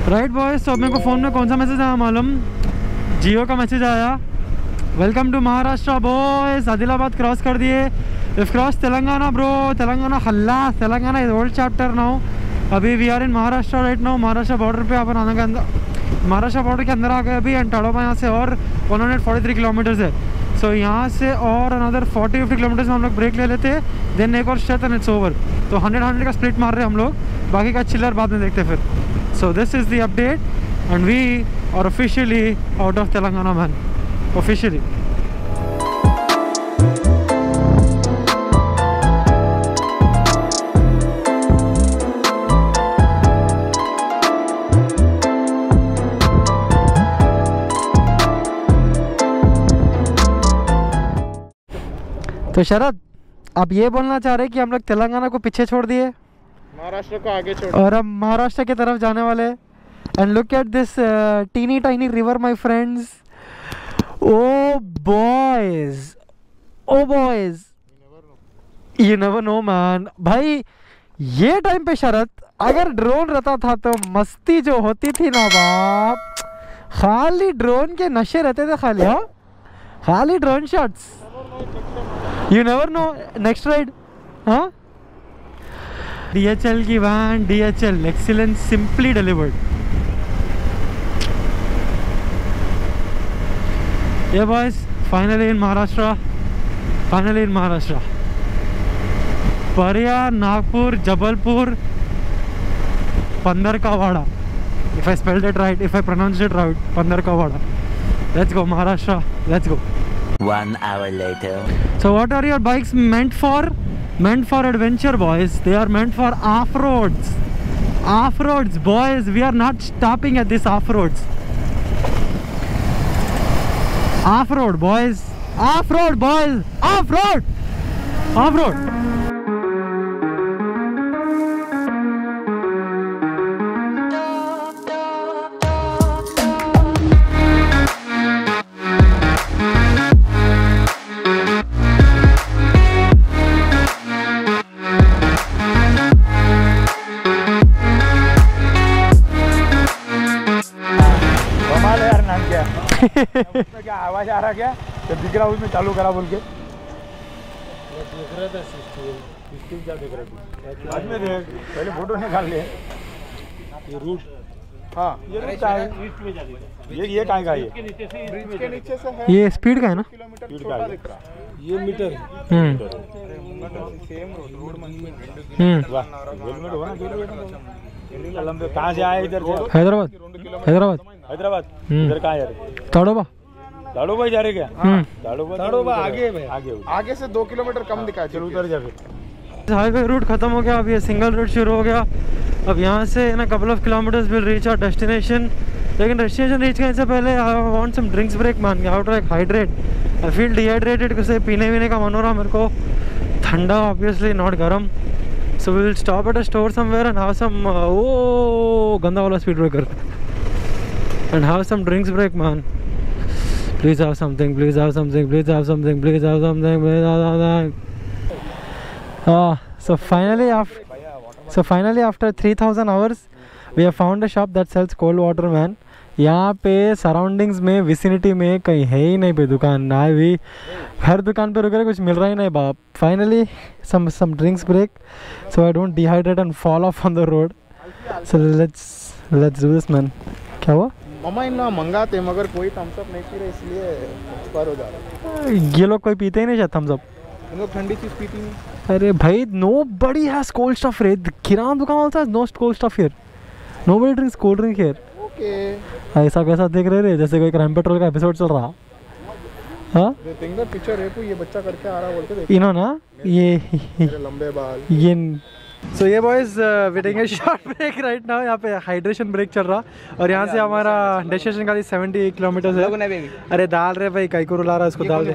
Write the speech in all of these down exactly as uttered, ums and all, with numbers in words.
Right boys, तो मेरे को फ़ोन में कौन सा मैसेज आया मालूम? जियो का मैसेज आया, welcome to Maharashtra boys, Adilabad cross कर दिए, if cross Telangana bro, Telangana Khallas, Telangana is old chapter now, अभी we are in Maharashtra right now. Maharashtra border पे अपन आने के अंदर, महाराष्ट्र बॉर्डर के अंदर आ गए अभी। एंड ताड़ोबा यहाँ से और one hundred forty three kilometres है। सो so, यहाँ से और अनदर फोर्टी फिफ्टी किलोमीटर्स में हम लोग ब्रेक ले लेते हैं, देन एक और स्ट्रेच एंड इट्स ओवर। तो हंड्रेड हंड्रेड का स्प्लिट मार रहे हैं हम लोग, बाकी का चिल्लर बाद में देखते फिर। So this is the update and we are officially out of Telangana man, officially. तो शरद, आप ये बोलना चाह रहे हैं कि हम लोग तेलंगाना को पीछे छोड़ दिए, महाराष्ट्र को आगे छोड़, और हम महाराष्ट्र की तरफ जाने वाले। And look at this tiny tiny river my friends. O boys, O boys, you never know man. भाई ये टाइम पे शरद, अगर ड्रोन रहता था तो मस्ती जो होती थी ना बाप, खाली ड्रोन के नशे रहते थे खाली। हाँ, खाली drone shots, you never know next ride. हाँ, डी एच एल की van, D H L excellence simply delivered. ये boys finally in Maharashtra, finally in Maharashtra. परिया, Nagpur, Jabalpur, पंदरकावाड़ा, if I spelled it right, if I pronounced it right, पंदरकावाड़ा। Let's go Maharashtra, let's go. One hour later. So what are your bikes meant for? Meant for adventure boys. They are meant for off-roads. Off-roads boys, we are not stopping at this off-roads. Off-road boys, off-road boys, off-road, off-road. उसमें क्या आवाज आ रहा क्या? जब दिख रहा उसमें चालू करा बोल के देख रहा था सिस्टम। सिस्टम क्या देख रहा था? बाद में देख, पहले फोटो निकाल ले। ये रूट, हाँ ये रूट का है, ये ये कहाँ का है? ब्रिज के नीचे से है। ये स्पीड का है ना? किलोमीटर छोटा दिख रहा है ये मीटर। हम्म सेम रोड रोड हम्म वाह, हेलमेट हो ना किलोमीटर लंबे। कहाँ से आए इधर से? हैदराबाद, हैदराबाद, हैदराबाद। इधर कहाँ जा रहे? ताड़ोबा, ताड़ोबा जा रहे क्या? ताड़ोबा, ताड़ोबा आगे में, आगे आगे से दो किलोमीटर कम दिखा। चलो उधर जा फिर। हाईवे रूट खत्म हो गया, अब ये सिंगल रूट शुरू हो गया। अब यहाँ से ना couple of kilometres will reach our destination. लेकिन डेस्टिनेशन रीच करने से पहले I want some drinks break मान के, out like hydrate. I feel dehydrated, कुछ पीने वीने का मन हो रहा मेरे को, ठंडा ऑब्वियसली नॉट गर्म। So we will stop at a store somewhere and have some, ओ गंदा वाला speed breaker, and have some drinks break man. Please have something, please have something, please have something, please have something, please have something. Ah, so finally after so finally after three thousand hours we have found a shop that sells cold water man. यहाँ पे surroundings में, vicinity में कहीं है ही नहीं पे दुकान ना भी, हर दुकान पे रुक रहे, कुछ मिल रहा ही नहीं बाप। Finally some some drinks break so I don't dehydrate and fall of on the road. So let's let's do this man. क्या हुआ? मम्मा इन्ना मंगाते मगर कोई थम्स अप नहीं पी रहे, इसलिए एक्सपायर हो जा रहा है। ये लोग कोई पीते ही नहीं शायद थम्स अप, इन लोग ठंडी चीज पीती नहीं। अरे भाई no buddy has cold stuff रे, किराना दुकान also has no cold stuff here, nobody drinks cold drink here. Okay, ऐसा कैसा देख रहे रे जैसे कोई क्राइम पेट्रोल का एपिसोड चल रहा। हाँ थिंक द पिक्चर है, ये बच्चा करके आ रहा बोल के देख, इन्होंने ना ये मेरे लंबे बाल ये। सो ये बॉयज वेटिंग है शॉर्ट ब्रेक राइट नाउ, यहाँ पे हाइड्रेशन ब्रेक चल रहा, और यहाँ से हमारा डेस्टिनेशन का सेवेंटी किलोमीटर है। अरे डाल रहे भाई, कई को रुला रहा है इसको, डाल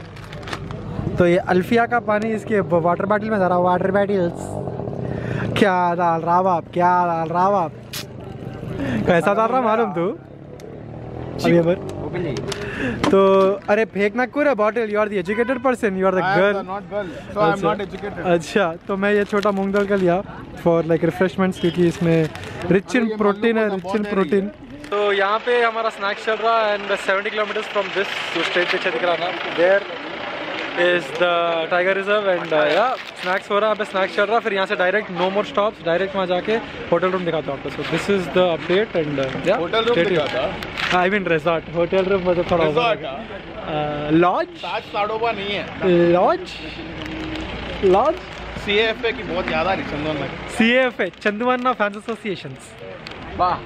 दे। तो ये अल्फिया का पानी इसके वाटर बॉटल में जा रहा, वाटर बॉटल्स। क्या डाल रहा बाप, क्या डाल रहा बाप, कैसा डाल रहा मालूम तू? अभी तो अरे फेंकना क्यों है bottle? You are the educated person, you are the girl. Not girl, so I am not educated. अच्छा, तो मैं ये छोटा मूंग दाल का लिया फॉर लाइक रिफ्रेशमेंट्स, क्योंकि इसमें रिच इन प्रोटीन है, रिच इन प्रोटीन। तो यहाँ पे हमारा स्नैक्स चल रहा है and seventy kilometres from this, जो स्ट्रेट पीछे दिख रहा ना, there is the tiger reserve and या स्नैक्स हो रहा है, यहाँ पे स्नैक्स चल रहा है। फिर यहाँ से डायरेक्ट नो मोर स्टॉप्स, डायरेक्ट वहाँ जाके होटल रूम दिखाता हूँ आपको। So this is the update and या होटल रूम दिखाता, I mean resort, hotel room मतलब थोड़ा लॉज, ताड़ोबा नहीं है, लॉज लॉज सीएफए की बहुत ज़्यादा है चंदन में। CFA चंदवाना fans associations. वाह,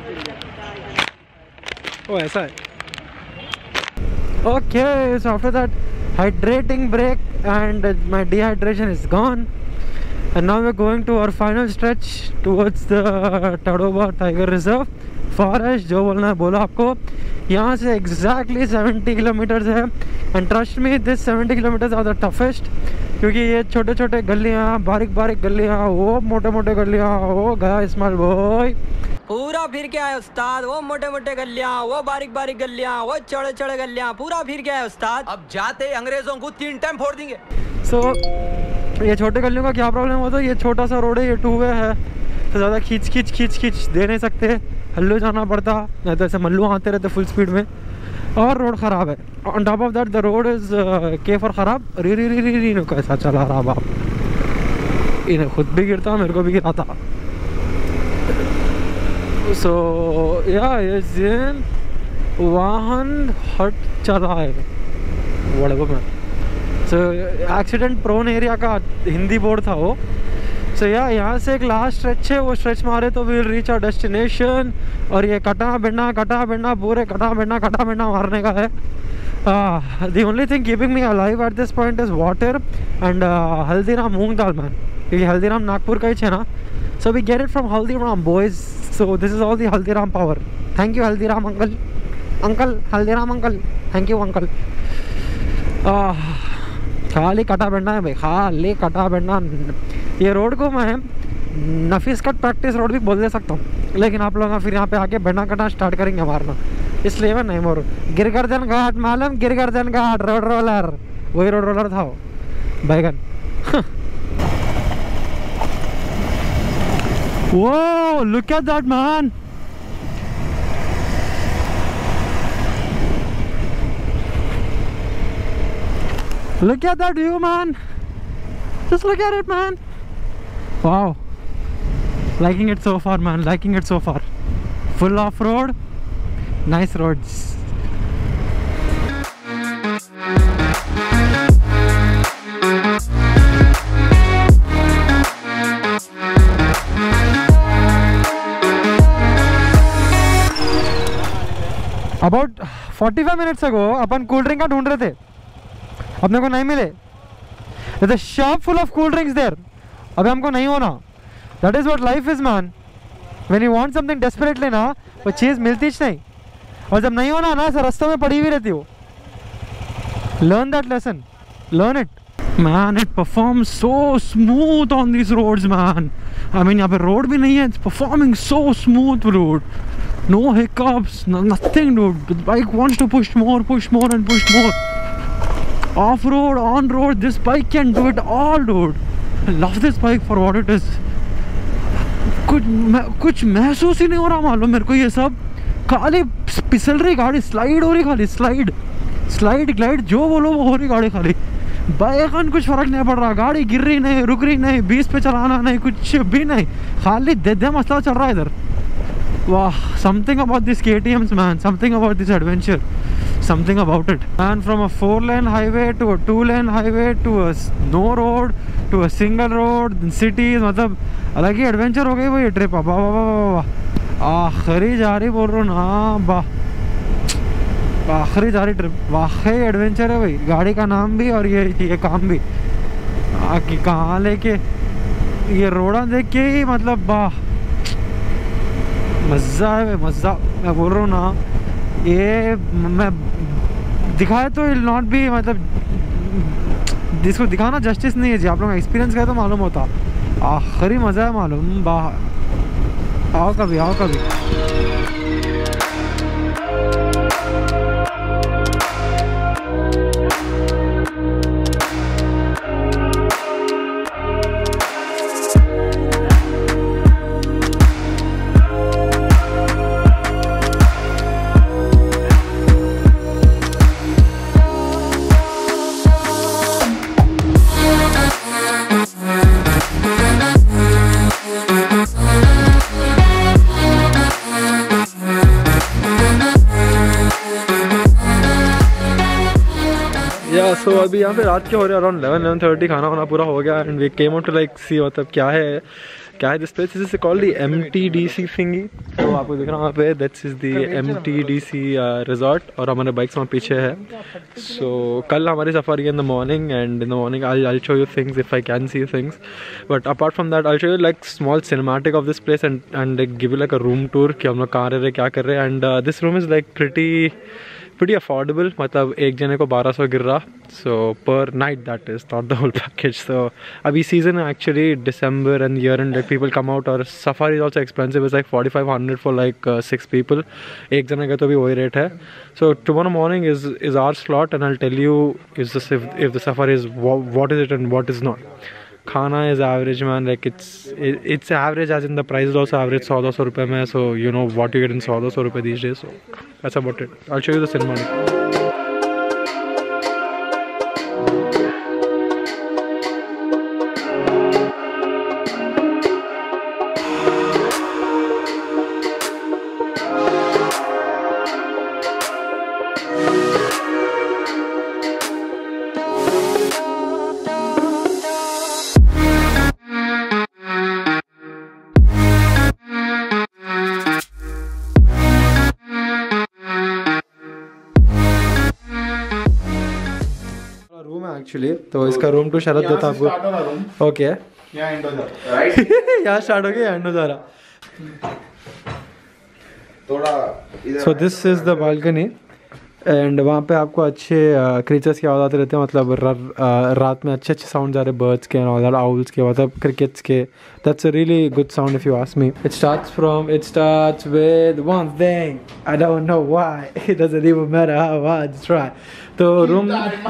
ओ ऐसा है। Okay, so after that hydrating break and my dehydration is gone and now we're going to our final stretch towards the Tadoba Tiger Reserve forest। जो बोलना है बोला आपको। यहाँ से exactly सेवेंटी किलोमीटर्स है and trust me this seventy kilometres are the toughest, क्योंकि ये छोटे छोटे गलियाँ, बारीक बारीक गलियाँ, वो मोटे मोटे गलियाँ, वो गया इस्माइल बॉय पूरा फिर के आए उस्ताद। वो मोटे मोटे गलियां, वो बारीक बारीक गलियां, वो चौड़े चौड़े गलियां, पूरा फिर के आए उस्ताद। अब जाते अंग्रेजों को तीन टाइम फोड़ देंगे। सो so, ये छोटे गलियों का क्या प्रॉब्लम होता है? ये छोटा सा रोड है, ये टू वे है, तो ज़्यादा खींच खींच खींच खींच दे नहीं सकते, हल्लू जाना पड़ता, नहीं तो ऐसे मल्लू आते रहते फुल स्पीड में, और रोड ख़राब है। On top of that the road is के फॉर ख़राब। री री री री री नो कैसा चला रहा बाप, इन्हें खुद भी गिरता, मेरे को भी गिराता। सो या वाहन हट चला है वड़गो में। सो एक्सीडेंट प्रोन एरिया का हिंदी बोर्ड था वो। सो या यहाँ से एक लास्ट स्ट्रेच है, वो स्ट्रेच मारे तो विल रीच आवर डेस्टिनेशन। और ये कटा बिन्ना कटा बिन्ना पूरे कटा बिन्ना कटा बिन्ना मारने का है। The only thing keeping me alive eight this point is water and Haldiram moong dal man, क्योंकि हल्दीराम नागपुर का ही है ना। So we get it from Haldiram boys. So this is all the Haldiram power. Thank you Haldiram uncle, uncle Haldiram uncle, thank you uncle. खाली कटा बैठना है भाई, खाली कटा बैठना। ये रोड को मैं नफीस कट प्रैक्टिस रोड भी बोल दे सकता हूँ, लेकिन आप लोग फिर यहाँ पे आके बैठना कटना स्टार्ट करेंगे मारना, इसलिए मैं नहीं मारूँ। गिरगर्दन घाट मालूम, गिरगर्दन घाट रोड रोलर, वही रोड रोलर था वो बैगन। Whoa, look at that man. Look at that view, man. Just look at it, man. Wow. Liking it so far, man. Liking it so far. Full off-road. Nice roads. About forty five minutes ago upon cool drink का ढूंढ रहे थे, अपने को नहीं मिले। There's a shop full of cool drinks there. अबे हमको नहीं होना। That is what life is, man. When you want something desperately ना, वो चीज़ मिलती ही नहीं, और जब नहीं होना ना, ऐसा रास्तों में पड़ी हुई रहती हो। Learn that lesson. Learn it. Man, it performs so smooth on these roads, man. I mean, यहाँ पे रोड भी नहीं है, it's performing so smooth, dude. No hiccups, no, nothing, dude. The bike wants to push more, push more and push more. Off road, on road, this bike can do it all, dude. I love this bike for what it is. कुछ कुछ महसूस ही नहीं हो रहा मालूम मेरे को, ये सब खाली फिसल रही गाड़ी, स्लाइड हो रही, खाली स्लाइड स्लाइड ग्लाइड जो बोलो वो हो रही गाड़ी खाली। बाइक कुछ फर्क नहीं पड़ रहा, गाड़ी गिर रही नहीं, रुक रही नहीं, बीस पे चलाना नहीं, कुछ भी नहीं, खाली दे दे मसला चल रहा है इधर। Wow, something about these K T Ms, man. Something about this adventure. Something about it. And from a four-lane highway to a two-lane highway to a no road to a single road in cities, मतलब अलग ही adventure हो गई वो ये trip. वाह वाह वाह वाह, आखिरी जा रही बोल रहा हूँ ना, वाह आखिरी जा रही ट्रिप, वाकई एडवेंचर है भाई। गाड़ी का नाम भी और ये ये काम भी, आके कहाँ लेके ये रोड़ा देख के ही मतलब वाह मज़ा है भाई, मज़ा। मैं बोल रहा हूँ ना, ये मैं दिखाए तो विल नॉट भी, मतलब जिसको दिखाना जस्टिस नहीं है जी, आप लोग एक्सपीरियंस करें तो मालूम होता। आखिरी मज़ा है मालूम। बाहर आओ कभी, आओ कभी। सो अभी यहाँ पे रात के हो रहे हैं अराउंड इलेवन इलेवन थर्टी, खाना वाना पूरा हो गया and we came out to like सी मतलब क्या है क्या है this place is called the M T D C थिंगी। तो आपको दिख रहा है वहाँ पे that's is the M T D C resort और हमारे बाइक्स वहाँ पीछे है। सो so, कल हमारी safari in the morning and in the morning I I show you things if I can see things, but apart from that I show you like small cinematic of this place and and give you like a room tour कि हम लोग कहाँ रह रहे क्या कर रहे हैं। And this room is like pretty pretty affordable, मतलब एक जने को बारह सौ गिर रहा, so per night that is, not the whole package. So अभी season actually December and year end like people come out और safari is also expensive, it's like forty-five hundred for like uh, six people, एक जने का तो भी वही rate है। So tomorrow morning is is our slot and I'll tell you is this if, if the safari is what is it and what is not. खाना is average man, like it's it, it's average as in the price is also average सौ दो सौ रुपये में, so you know what you get in सौ दो सौ रुपये these days, so that's about it. I'll show you the cinema. Actually तो इसका रूम टू शरद देता आपको। ओके यहाँ स्टार्ट हो गया एंड हो जा रहा थोड़ा। So this is the balcony and वहाँ पे आपको अच्छे क्रीचर्स की आवाज़ आते रहते हैं, मतलब र, uh, रात में अच्छे अच्छे साउंड जा रहे बर्ड्स के और आउल्स के, मतलब क्रिकेट्स के। That's a really good sound if you ask me. It starts from it starts with one thing I don't know why it doesn't even matter how hard you try. तो room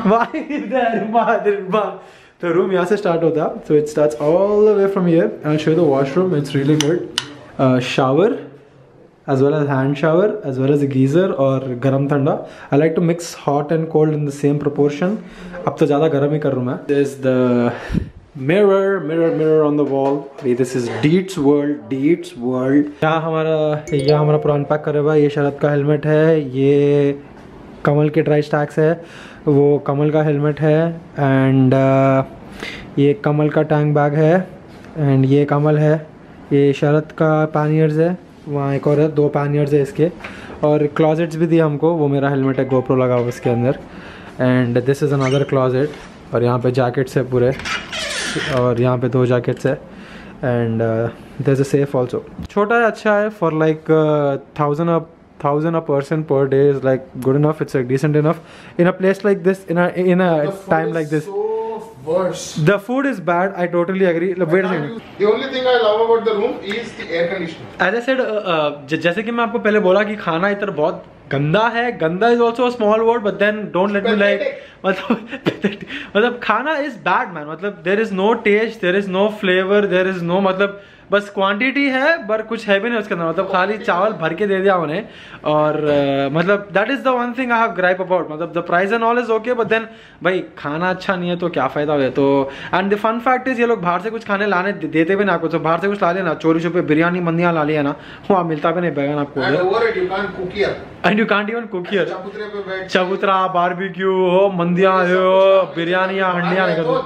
तो room यहाँ से start होता है। So it starts all the way from here. I will show you the washroom, it's really good. Shower as well as hand shower as well as a geyser और गरम ठंडा। I like to mix hot and cold in the same proportion. अब तो ज़्यादा गर्म ही कर रहा हूँ मैं। There's the mirror mirror mirror on the wall. This is Deets World Deets World। यहाँ हमारा यहाँ हमारा पूरा अनपैक करे हुआ। ये शरद का हेलमेट है, ये कमल के ड्राई स्टैक्स है, वो कमल का हेलमेट है एंड uh, ये कमल का टैंक बैग है एंड ये कमल है, ये शरद का पैनियर्स है, वहाँ एक और है, दो पैनियर्स है इसके, और क्लॉजेट्स भी दिए हमको। वो मेरा हेलमेट है गोप्रो लगा हुआ उसके अंदर and this is another closet. और यहाँ पे जैकेट्स है पूरे और यहाँ पे दो जैकेट्स है and there is a safe also. छोटा है, अच्छा है for like thousand a thousand a person per day is like good enough, it's like decent enough in a place like this, in a in a time like this. Worse. The food is bad. I totally agree. Look, wait a second. The only thing I love about the room is the air conditioning. As I said, uh, uh, जैसे कि मैं आपको पहले बोला कि खाना इधर बहुत गंदा है। गंदा is also a small word, but then don't let me like मतलब मतलब खाना is bad man. मतलब there is no taste, there is no flavor, there is no मतलब बस क्वांटिटी है पर कुछ है भी नहीं उसके अंदर, मतलब खाली चावल भर के दे दिया उन्हें। और uh, मतलब that is the one thing I have gripe about, मतलब the price and all is okay but then भाई खाना अच्छा नहीं है तो क्या फायदा हुआ। तो and the fun fact is ये लोग बाहर से कुछ खाने लाने देते भी ना आपको, तो बाहर से कुछ ला लेना, चोरी छुपे बिरयानी मंदियाँ ला लिया ना, वहाँ मिलता भी नहीं बैगन आपको and you can't even cook here. चबूतरा बारबेक्यू हो, मंदियाँ हो, बिरयानियाँ हंडियाँ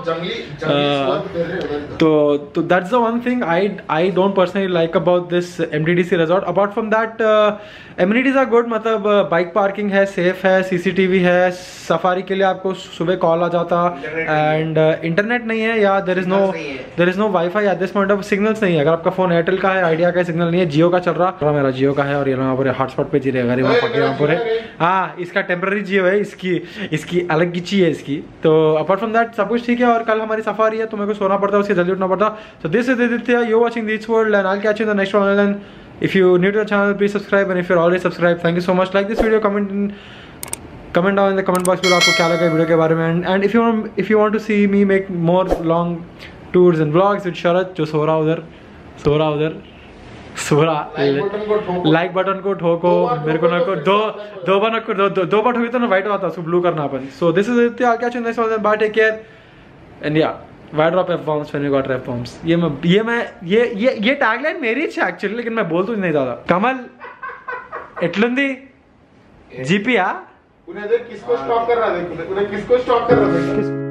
तो that's the one thing I I don't personally like about this M T D C resort. Apart from that, uh, amenities are good. मतलब बाइक uh, पार्किंग है, safe है, C C T V है, safari के लिए आपको सुबह call आ जाता and internet uh, नहीं है या there is no there is no wifi at this point of signals नहीं है। अगर आपका फोन एयरटेल का है, आइडिया का सिग्नल नहीं है, जियो का चल रहा, मेरा जियो का है और ये वहाँ पर हॉटस्पॉट पे जी रहेगा वहाँ पर है। हाँ, इसका टेम्पररी जियो है, इसकी इसकी अलग गिची है इसकी। तो अपार्ट फ्रॉम दैट सब कुछ ठीक है। और कल हमारी सफारी है तो मेरे को सोना पड़ता है, उसके जल्दी उठना पड़ता। So this is Aditya, you're watching Deets World and I'll catch you in the next one. And if you're new to the channel, please subscribe, and if you're already subscribed, thank you so much. Like this video, comment in, comment down in the comment box below आपको क्या लगा video के बारे में। and, and if you want if you want to see me make more long tours and vlogs with Sharad, जो सो रहा उधर सो रहा उधर सो रहा, लाइक बटन को ठोको, मेरे को ना को दो दो बार को दो दो बार ठोकी तो ना वाइट आता, उसको ब्लू करना अपन। so this is Aditya, I'll catch you in the next one. Bye, take care and yeah. Why drop F bombs when you got rap bombs? ये मैं ये मैं ये ये ये टैगलाइन मेरी है एक्चुअली, लेकिन मैं बोल तो नहीं ज्यादा। कमल इटलुंदी जीपी आ उन्हें देख किसको स्टॉप कर रहा है, देख उन्हें किसको स्टॉप कर रहा है।